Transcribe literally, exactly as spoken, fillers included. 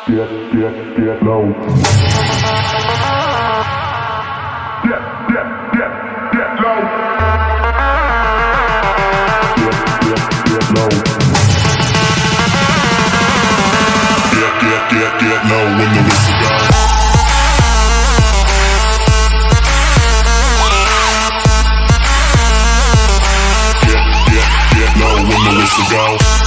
get, get, get low. Get, get, get, get low. Get, get, get low. Get, get, get, get low when the whistle goes. Get, get, get low when the whistle goes.